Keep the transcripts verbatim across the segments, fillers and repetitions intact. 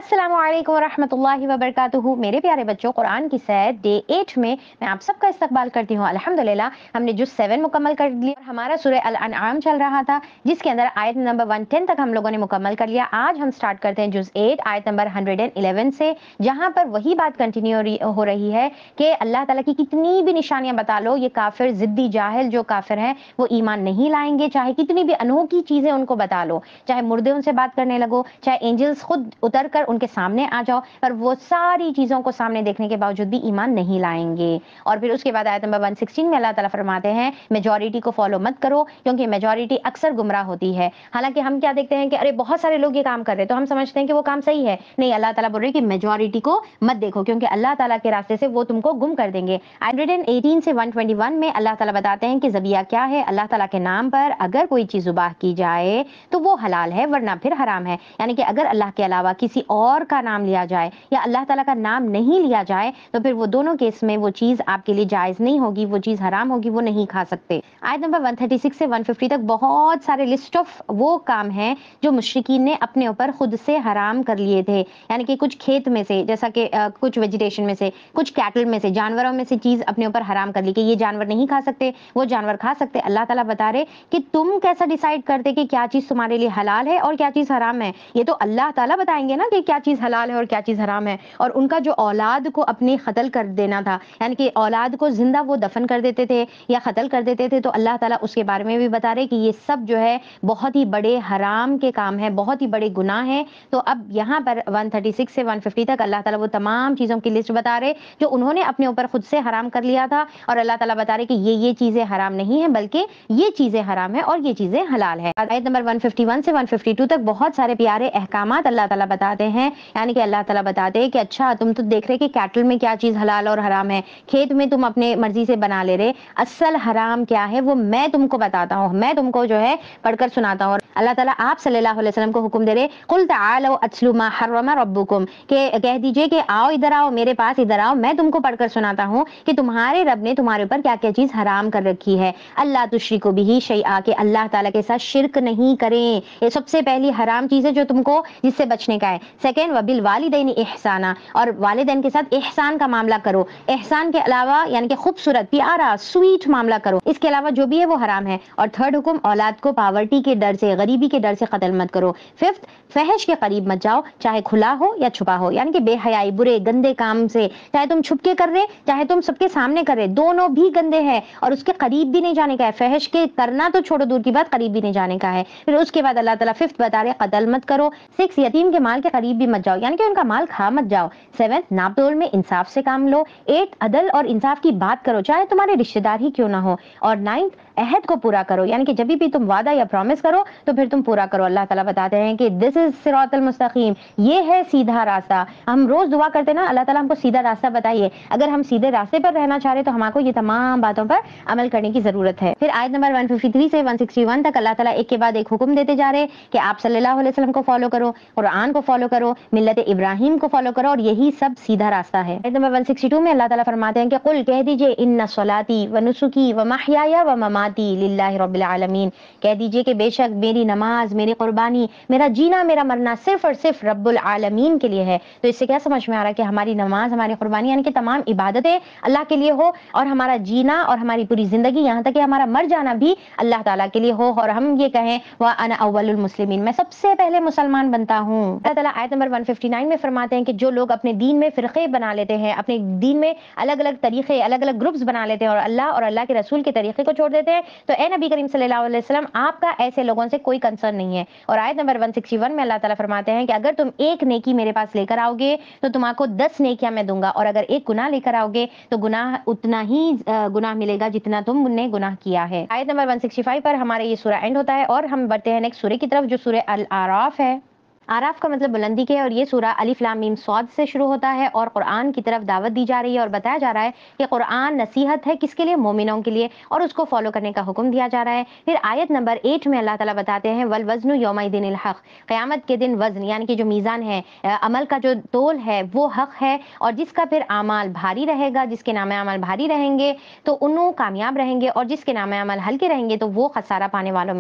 अस्सलामुअलैकुम वरहमतुल्लाहि वबरकातुहू। मेरे प्यारे बच्चों, कुरान की सैर डे एट में मैं आप सबका इस्तकबाल करती हूँ। अल्हम्दुलिल्लाह हमने जुज़ सेवन मुकम्मल कर लिया और हमारा सूरह अल अनआम चल रहा था, जिसके अंदर आयत नंबर वन टेन तक हम लोगों ने मुकम्मल कर लिया। आज हम स्टार्ट करते हैं जुज़ एट आयत नंबर हंड्रेड एंड इलेवन से, जहाँ पर वही बात कंटिन्यू हो रही है कि अल्लाह ताला की कितनी भी निशानियां बता लो, ये काफिर जिद्दी जाहिल जो काफिर हैं वो ईमान नहीं लाएंगे। चाहे कितनी भी अनोखी चीजें उनको बता लो, चाहे मुर्दे उनसे बात करने लगो, चाहे एंजल्स खुद उतर कर उनके सामने आ जाओ, पर वो सारी चीजों को सामने देखने के बावजूद भी ईमान नहीं लाएंगे। और फिर उसके बाद आयत नंबर वन सिक्सटीन में अल्लाह ताला फरमाते हैं मेजॉरिटी को फॉलो मत करो, क्योंकि मेजॉरिटी अक्सर गुमराह होती है। हालांकि हम क्या देखते हैं कि अरे बहुत सारे लोग ये काम कर रहे हैं तो हम समझते हैं कि वो काम सही है। नहीं, अल्लाह ताला बोल रहे हैं कि मेजॉरिटी को मत देखो, क्योंकि अल्लाह ताला के रास्ते से वो तुमको गुम कर देंगे। हंड्रेड एटीन से वन ट्वेंटी वन में अल्लाह ताला बताते हैं कि ज़बिया क्या है। अल्लाह ताला के नाम पर अगर कोई चीज ज़ुबाह की जाए तो वो हलाल है, वरना फिर हराम है। यानी कि अगर अल्लाह के अलावा किसी और का नाम लिया जाए या अल्लाह ताला का नाम नहीं लिया जाए तो फिर वो दोनों केस में वो चीज आपके लिए जायज नहीं होगी, वो चीज हराम होगी, वो नहीं खा सकते। आयत नंबर वन थर्टी सिक्स से वन फिफ्टी तक बहुत सारे लिस्ट ऑफ वो काम हैं जो मुशरिकीन ने अपने ऊपर खुद से हराम कर लिए थे। यानी कि कुछ खेत में से, जैसा कि कुछ वेजिटेशन में से, कुछ कैटल में से, जानवरों में से चीज अपने ऊपर हराम कर ली कि ये जानवर नहीं खा सकते, वो जानवर खा सकते। अल्लाह ताला बता रहे कि तुम कैसा डिसाइड करते कि क्या चीज तुम्हारे लिए हलाल है और क्या चीज हराम है? ये तो अल्लाह ताला बताएंगे ना कि क्या चीज हलाल है और क्या चीज हराम है। और उनका जो औलाद को अपने कत्ल कर देना था, यानी कि औलाद को जिंदा वो दफन कर देते थे या कत्ल कर देते थे, तो अल्लाह ताला उसके बारे में भी बता रहे कि ये सब जो है बहुत ही बड़े हराम के काम है, बहुत ही बड़े गुनाह है। तो अब यहाँ पर वन थर्टी सिक्स से वन फिफ्टी तक अल्लाह ताला वो तमाम चीजों की लिस्ट बता रहे जो उन्होंने अपने ऊपर खुद से हराम कर लिया था। और अल्लाह ताला बता रहे कि ये ये चीजें हराम नहीं है, बल्कि ये चीजें हराम है और ये चीजें हलाल है। आयत नंबर वन फिफ्टी वन से वन फिफ्टी टू तक बहुत सारे प्यारे अहकामात अल्लाह ताला बताते हैं। यानी कि अल्लाह ताला बताते हैं कि अच्छा तुम तो देख रहे कि कैटल में क्या चीज हलाल और हराम है, खेत में तुम अपने मर्जी से बना ले रहे, असल हराम क्या है वो मैं तुमको बताता हूँ, मैं तुमको जो है पढ़कर सुनाता हूँ। अल्लाह ताला आप सल्लल्लाहु अलैहि वसल्लम को हुक्म दे रहे, कुल तआलू अत्लू मा हर्रम रब्बुकुम, के कह दीजिए कि आओ इधर आओ, मेरे पास इधर आओ, मैं तुमको पढ़कर सुनाता हूँ कि तुम्हारे रब ने तुम्हारे ऊपर क्या क्या चीज हराम कर रखी है। अल्लाह तुश्रिकु बिही शैआ, के अल्लाह ताला के साथ शिरक नहीं करें, ये सबसे पहली हराम चीज है जो तुमको जिससे बचने का है। सेकंड, वबिल वालिदैन इहसाना, और वालिदैन के साथ एहसान का मामला करो। एहसान के अलावा यानी कि खूबसूरत प्यारा स्वीट मामला करो, इसके अलावा जो भी है वो हराम है। और थर्ड हुक्म, औलाद को पावर्टी के डर से, गरीबी के डर से कत्ल मत करो। फिफ्थ, फहश के करीब मत जाओ, चाहे खुला हो या छुपा हो, यानी कि बेहयाई बुरे गंदे काम से, चाहे तुम छुप के कर रहे चाहे तुम सबके सामने कर रहे, दोनों भी गंदे हैं और उसके करीब भी नहीं जाने का है। फहश के करना तो छोड़ो दूर की बात, करीब भी नहीं जाने का है। फिर उसके बाद अल्लाह ताला फिफ्थ बता रहे कत्ल मत करो। सिक्स, यतीम के माल के करीब भी मत जाओ, यानी कि उनका माल खा मत जाओ। सेवेंथ, नाप तोल में इंसाफ से काम लो। एट, अदल और इंसाफ की बात करो, चाहे तुम्हारे रिश्तेदार ही क्यों ना हो। और नाइन्थ, अहद को पूरा करो, यानी कि जब भी तुम वादा या प्रॉमिस करो तो फिर तुम पूरा करो। अल्लाह ताला बताते हैं कि दिस इज सिरातल मुस्तकीम, ये है सीधा रास्ता। हम रोज दुआ करते हैं ना, अल्लाह ताला हमको सीधा रास्ता बताइए। अगर हम सीधे रास्ते पर रहना चाह रहे तो हमको ये तमाम बातों पर अमल करने की जरूरत है। फिर आयत नंबर वन फिफ्टी थ्री से वन सिक्सटी वन तक अल्लाह ताला एक के बाद एक हुक्म देते जा रहे कि आप सल्लल्लाहु अलैहि वसल्लम को फॉलो करो, कुरान को फॉलो करो, मिल्लत इब्राहिम को फॉलो करो, और यही सब सीधा रास्ता है। आयत नंबर वन सिक्सटी टू में अल्लाह ताला फरमाते हैं कि कुल कह दीजिए इन्ना सलाती व नुसुकी व महयाया व ममाती लिल्लाहि रब्बिल आलमीन, कह दीजिए कि बेशक मेरी नमाज, मेरी कुर्बानी, मेरा जीना, मेरा मरना सिर्फ और सिर्फ रब्बुल आलमीन के लिए है। तो इससे क्या समझ में आ रहा है कि हमारी नमाज, हमारी कुर्बानी यानी कि तमाम इबादतें अल्लाह के लिए हो, और हमारा जीना और हमारी पूरी जिंदगी, यहाँ तक कि हमारा मर जाना भी अल्लाह ताला के लिए हो, और हम ये कहें व अना अव्वलुल मुस्लिमीन, मैं सबसे पहले मुसलमान बनता हूँ। अल्लाह ताला आयत नंबर वन फिफ्टी नाइन में फरमाते हैं कि जो लोग अपने दीन में फिरके बना लेते हैं, अपने दीन में अलग अलग तरीके, अलग अलग ग्रुप्स बना लेते हैं और अल्लाह और अल्लाह के रसूल के तरीके को छोड़ देते हैं, तो ए नबी करीम सल्लल्लाहु अलैहि वसल्लम आपका ऐसे लोगों से कोई कंसर्न नहीं है। और आयत नंबर वन सिक्सटी वन में अल्लाह ताला फरमाते हैं कि अगर तुम एक नेकी मेरे पास लेकर आओगे तो तुमको दस नेकियां मैं दूंगा, और अगर एक गुनाह लेकर आओगे तो गुनाह उतना ही गुनाह मिलेगा जितना तुमने गुनाह किया है। आयत नंबर वन सिक्सटी फाइव पर हमारा ये सूरा एंड होता है और हम बढ़ते हैं नेक्स्ट सूरे की तरफ, जो सूरे अल आराफ है। आराफ का मतलब बुलंदी के, और ये सूरा अलिफ लाम मीम सौद से शुरू होता है और कुरान की तरफ दावत दी जा रही है और बताया जा रहा है कि कुरान नसीहत है किसके लिए, मोमिनों के लिए, और उसको फॉलो करने का हुक्म दिया जा रहा है। फिर आयत नंबर एट में अल्लाह ताला बताते हैं वल वज़नु यौमइदिनिल हक़, क़यामत के दिन वज़न यानी कि जो मीज़ान है, अमल का जो तोल है वो हक है, और जिसका फिर अमाल भारी रहेगा, जिसके नामे अमल भारी रहेंगे तो उन्हों कामयाब रहेंगे, और जिसके नामे अमल हल्के रहेंगे तो वो खसारा पाने वालों में से रहेंगे।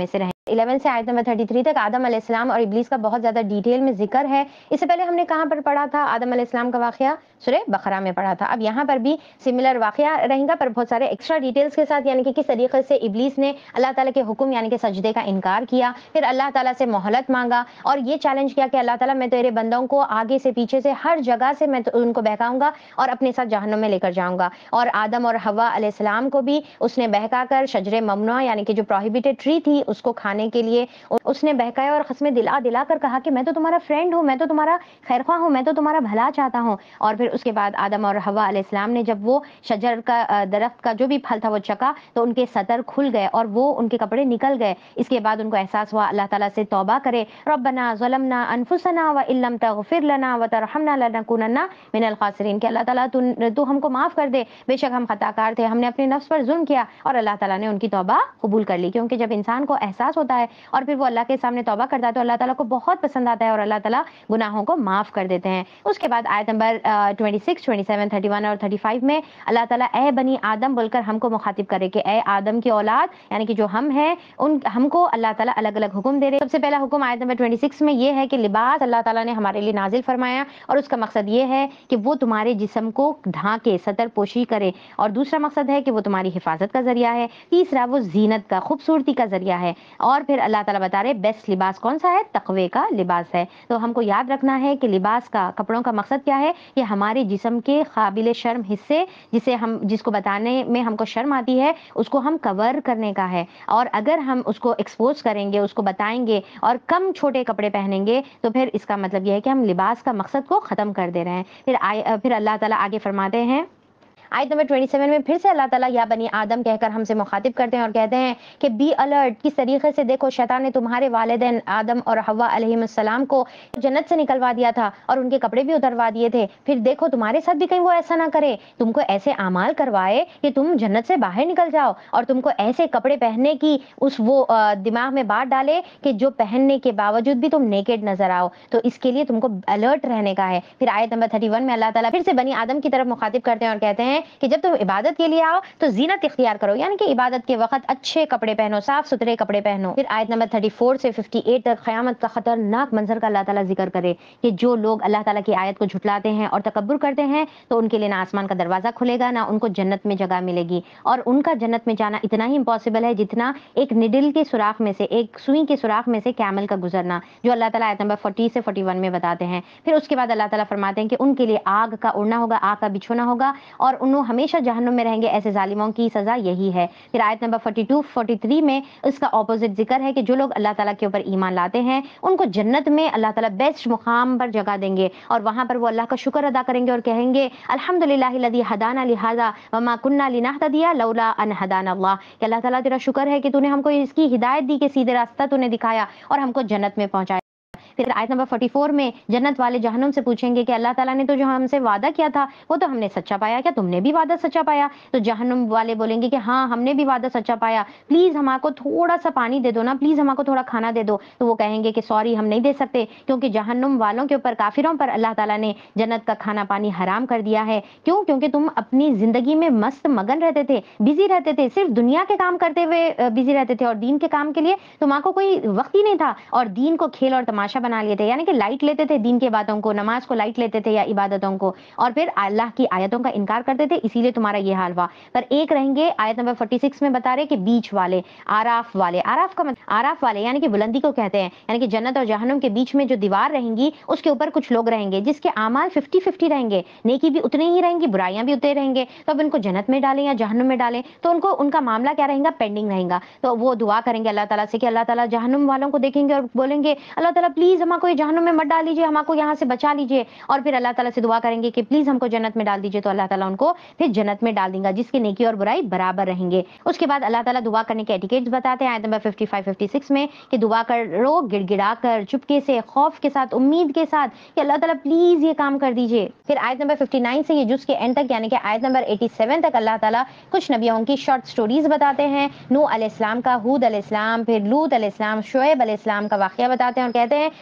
इलेवन से आयत नंबर थर्टी थ्री तक आदम अलैहिस्सलाम और इब्लीस का बहुत ज़्यादा डिटेल में ज़िक्र है। इससे पहले हमने कहाँ पर पढ़ा था आदम अलैहिस्सलाम का वाक़या? सूरह बकरा में पढ़ा था। अब यहाँ पर भी सिमिलर वाक़या रहेगा पर बहुत सारे एक्स्ट्रा डिटेल्स के साथ, यानी कि किस तरीके से इब्लीस ने अल्लाह ताला के हुक्म यानी कि सजदे का इनकार किया, फिर अल्लाह ताला से मोहलत मांगा और ये चैलेंज किया कि अल्लाह ताला मैं तेरे बंदों को आगे से पीछे से हर जगह से मैं तो उनको बहकाऊंगा और अपने साथ जहन्नुम में लेकर जाऊंगा। और आदम और हवा अलैहिस्सलाम को भी उसने बहकाकर शजरे ममनुआ यानी कि जो प्रोहिबिटेड ट्री थी उसको खाने के लिए उसने बहकाया और खस्में दिला दिला कर कहा कि मैं तो तुम्हारा फ्रेंड हूँ, मैं तो तुम्हारा खैरख्वाह हूँ, मैं तो तुम्हारा भला चाहता हूँ। और फिर उसके बाद आदम और हवा अलैहिस्सलाम ने जब वो शजर का दरख्त का जो भी फल था वो चखा तो उनके सतर खुल गए और वो उनके कपड़े निकल गए। इसके बाद उनको एहसास हुआ अल्लाह ताला से तौबा करे, रब्बना ज़लमना अनफुसना व इल्लम तगफिर लना व तरहमना लनकुनन्ना मिनल खासिरीन, कि अल्लाह ताला तू तू हमको माफ़ कर दे, बेशक हम खताकार थे, हमने अपने नफ्स पर जुल्म किया। और अल्लाह ताला ने उनकी तौबा कबूल कर ली, क्योंकि जब इंसान को एहसास होता है और फिर वो अल्लाह के सामने तौबा करता है तो अल्लाह ताला को बहुत पसंद आता है और अल्लाह ताला गुनाहों को माफ़ कर देते हैं। उसके बाद आयत number twenty six, twenty seven, thirty one और थर्टी फाइव में अल्लाह ताला ए बनी आदम बोलकर हमको मुखातिब करे कि ए आदम की औलाद यानी कि जो हम हैं उन हमको अल्लाह ताला अलग अलग हुक्म दे रहे हैं। सबसे पहला हुक्म आयत नंबर ट्वेंटी सिक्स में ये है कि लिबास अल्लाह ताला ने हमारे लिए नाजिल फरमाया और उसका मकसद ये है कि वो तुम्हारे जिस्म को ढांके, सतर पोशी करे, और दूसरा मकसद है कि वो तुम्हारी हिफाजत का जरिया है, तीसरा वो जीनत का, खूबसूरती का जरिया है। और फिर अल्लाह ताला बता रहे बेस्ट लिबास कौन सा है? तकवे का लिबास है। तो हमको याद रखना है कि लिबास का, कपड़ों का मकसद क्या है? कि हमारे जिस्म के काबिल शर्म हिस्से जिसे हम जिसको बताने में हमको शर्म आती है उसको हम कवर करने का है। और अगर हम उसको एक्सपोज करेंगे, उसको बताएंगे और कम छोटे कपड़े पहनेंगे तो फिर इसका मतलब यह है कि हम लिबास का मकसद को ख़त्म कर दे रहे हैं। फिर आए फिर अल्लाह ताला आगे फरमाते हैं आयत नंबर ट्वेंटी सेवन में फिर से अल्लाह ताला या बनी आदम कहकर हमसे मुखातिब करते हैं और कहते हैं कि बी अलर्ट, किस तरीके से देखो शैतान ने तुम्हारे वालिदैन आदम और हवा अलैहिस्सलाम को जन्नत से निकलवा दिया था और उनके कपड़े भी उतरवा दिए थे। फिर देखो तुम्हारे साथ भी कहीं वो ऐसा ना करे, तुमको ऐसे आमाल करवाए कि तुम जन्नत से बाहर निकल जाओ और तुमको ऐसे कपड़े पहनने की उस वो दिमाग में बात डाले कि जो पहनने के बावजूद भी तुम नेकेड नजर आओ। तो इसके लिए तुमको अलर्ट रहने का है। फिर आयत नंबर थर्टी वन में अल्लाह ताला फिर से बनी आदम की तरफ मुखातिब करते हैं और कहते हैं कि जब तुम इबादत के लिए आओ तो जीनत इख्तियार करो, यानी कि इबादत के वक्त अच्छे कपड़े पहनो, साफ सुथरे कपड़े पहनो। फिर आयत नंबर थर्टी फोर से फिफ्टी एट तक क़यामत का खतरनाक मंजर का अल्लाह ताला जिक्र करे कि जो लोग अल्लाह ताला की आयत को झुटलाते हैं और तकब्बुर करते हैं तो उनके लिए ना आसमान का दरवाजा खुलेगा ना उनको जन्नत में जगह मिलेगी। और उनका जन्नत में जाना इतना ही इम्पॉसिबल है जितना एक निडल के सुराख में से, एक सुई के सुराख में से कैमल का गुजरना, जो अल्लाह ताला आयत नंबर फोर्टी से फोर्टी वन में बताते हैं। फिर उसके बाद अल्लाह ताला फरमाते हैं कि उनके लिए आग का उड़ना होगा, आग का बिछोना होगा और उन्होंने हमेशा जहन्नुम में रहेंगे। ऐसे जालिमों की सजा यही है। फिर आयत number forty two, forty three में इसका ऑपोजिट जिक्र है कि जो लोग अल्लाह ताला के ऊपर ईमान लाते हैं उनको जन्नत में अल्लाह ताला बेस्ट मुकाम पर जगह देंगे और वहां पर वो अल्लाह का शुक्र अदा करेंगे और कहेंगे अल्हम्दुलिल्लाहिल्लज़ी हदाना लिहाज़ा वमा कुन्ना लिनहतदिया लौला अन हदाना अल्लाह, कि अल्लाह ताला तेरा शुक्र है कि तूने हमको इसकी हिदायत दी, कि सीधे रास्ता तूने दिखाया और हमको जन्नत में पहुंचाया। फिर आयत नंबर फोर्टी फोर में जन्नत वाले जहन्नुम से पूछेंगे कि अल्लाह ताला ने तो जो हमसे वादा किया था वो तो हमने सच्चा पाया, क्या तुमने भी वादा सच्चा पाया? तो जहन्नुम वाले बोलेंगे कि हाँ हमने भी वादा सच्चा पाया, प्लीज हमको थोड़ा सा पानी दे दो ना, प्लीज हमको थोड़ा खाना दे दो। तो वो कहेंगे कि सॉरी हम नहीं दे सकते, क्योंकि जहन्नुम वालों के ऊपर, काफिरों पर अल्लाह ताला ने जन्नत का खाना पानी हराम कर दिया है। क्यों? क्योंकि तुम अपनी जिंदगी में मस्त मगन रहते थे, बिजी रहते थे, सिर्फ दुनिया के काम करते हुए बिजी रहते थे और दीन के काम के लिए तुम्हारा कोई वक्त ही नहीं था और दीन को खेल और तमाशा बना लिए थे, यानी कि लाइट लेते थे दीन के बातों को, नमाज को लाइट लेते थे या इबादतों को, और फिर अल्लाह की आयतों का इनकार करते थे, इसीलिए तुम्हारा ये हाल हुआ। पर एक रहेंगे आयत नंबर फोर्टी सिक्स में बता रहे कि बीच वाले, आराफ वाले, आराफ का मतलब आराफ वाले यानी कि बुलंदी को कहते हैं, यानी कि जन्नत और जहन्नुम के बीच में जो दीवार रहेंगी उसके ऊपर कुछ लोग रहेंगे जिसके आमाल फिफ्टी फिफ्टी रहेंगे, नेकी भी उतनी ही रहेंगी, बुराइयां भी उतने रहेंगे। तो अब इनको जन्नत में डालें या जहन्नुम में डालें तो उनको उनका मामला क्या रहेगा? पेंडिंग रहेगा। तो वो दुआ करेंगे अल्लाह ताला से कि अल्लाह ताला जहन्नुम वालों को देखेंगे और बोलेंगे अल्लाह ताला प्लीज हमको ये जहन्नुम में मत डाल लीजिए, हमको यहाँ से बचा लीजिए। और फिर अल्लाह ताला से दुआ करेंगे कि प्लीज हमको जन्नत में डाल दीजिए, तो अल्लाह ताला उनको फिर जन्नत में डाल देगा जिसकी नेकी और बुराई बराबर रहेंगे। उसके बाद अल्लाह ताला दुआ करने के एटिकेट्स बताते हैं आयत number fifty five fifty six में कि दुआ करो गिड़गिड़ा कर, चुपके से, खौफ के साथ, उम्मीद के साथ कि अल्लाह ताला प्लीज ये काम कर दीजिए। फिर आयत नंबर फिफ्टी नाइन से ये जुज़ के एंड तक यानी कि आयत नंबर एटी सेवन तक अल्लाह ताला कुछ नबियों की शॉर्ट स्टोरीज बताते हैं। नूह अलैहिस्सलाम का, हूद अलैहिस्सलाम, फिर लूत अलैहिस्सलाम, शुएब अलैहिस्सलाम का वाकया बताते हैं और कहते हैं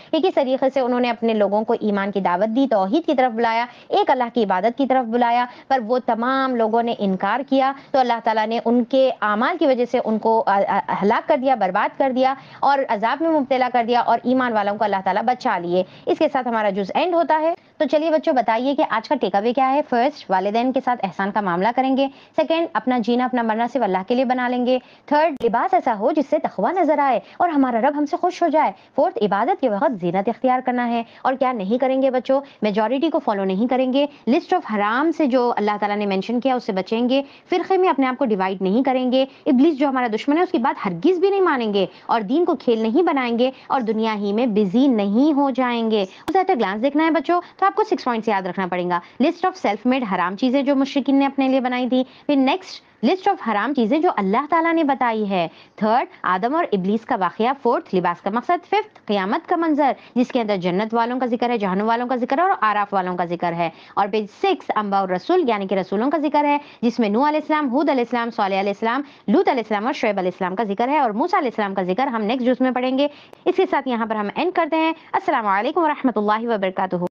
کہ کس طریقے سے انہوں نے اپنے لوگوں کو ایمان کی دعوت دی، توحید کی طرف بلایا، ایک اللہ کی عبادت کی طرف بلایا، پر وہ تمام لوگوں نے انکار کیا تو اللہ تعالیٰ نے ان کے اعمال کی وجہ سے ان کو ہلاک کر دیا، برباد کر دیا اور عذاب میں مبتلا کر دیا، اور ایمان والوں کو اللہ تعالیٰ بچا لیے۔ اس کے ساتھ ہمارا جز اینڈ ہوتا ہے۔ تو چلیے بچوں بتائیے کہ آج کا ٹیک اوے کیا ہے؟ فرسٹ، والدین کے ساتھ احسان کا معاملہ کریں گے۔ سیکنڈ، اپنا جینا اپنا مرنا صرف اللہ کے لیے بنا لیں گے۔ تھرڈ، لباس ایسا ہو جس سے تقویٰ نظر آئے اور ہمارا رب ہم سے خوش ہو جائے۔ فورتھ، عبادت کے وقت زینت اختیار کرنا ہے۔ اور کیا نہیں کریں گے بچوں؟ میجورٹی کو فالو نہیں کریں گے، لسٹ آف حرام سے جو اللہ تعالیٰ نے مینشن کیا اس سے بچیں گے، فرقے میں اپنے آپ کو ڈیوائڈ نہیں کریں گے، ابلیس جو ہمارا دشمن ہے اس کی بات ہرگز بھی نہیں مانیں گے، اور دین کو کھیل نہیں بنائیں گے، اور دنیا ہی میں بزی نہیں ہو جائیں گے۔ گلانس دیکھنا ہے بچوں تو آپ کو سکس پوائنٹس یاد رکھنا پڑے گا۔ لسٹ آف سیلف میڈ حرام چیزیں جو مشرکین نے اپنے لیے بنائی تھی، پھر نیکسٹ لسٹ آف حرام چیزیں جو اللہ تعالیٰ نے بتائی ہے، تھرڈ آدم اور ابلیس کا واقعہ، فورتھ لباس کا مقصد، ففتھ قیامت کا منظر جس کے اندر جنت والوں کا ذکر ہے، جہنم والوں کا ذکر ہے اور آراف والوں کا ذکر ہے، اور پھر سکس انبیاء اور رسول یعنی کہ رسولوں کا ذکر ہے جس میں نوح علیہ السلام، ہود علیہ السلام، صالح علیہ السلام، لوط علیہ السلام اور شعیب علیہ السلام کا ذکر ہے، اور موسیٰ علیہ السلام کا ذکر ہم نیکسٹ جز میں پڑھیں گے۔ اس کے ساتھ یہاں پر ہم اینڈ کرتے ہیں۔ السلام علیکم ورحمۃ اللہ وبرکاتہ۔